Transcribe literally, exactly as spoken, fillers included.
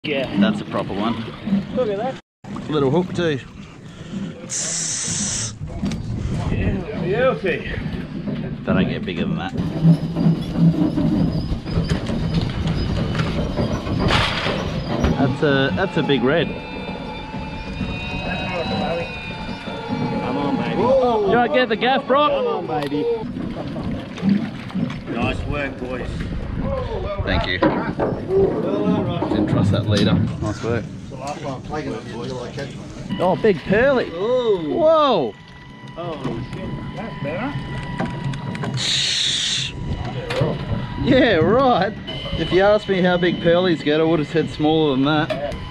Yeah. That's a proper one. Look at that. Little hook too. Yeah, beauty. They don't get bigger than that. That's a that's a big red. Come on, baby. Whoa. You want to get the gaff, Brock? Come on, baby. Nice work, boys. Thank you. Didn't trust that leader. Nice work. Oh, big pearly. Whoa. Oh shit, that's better. Yeah, right. If you asked me how big pearlies get, I would have said smaller than that.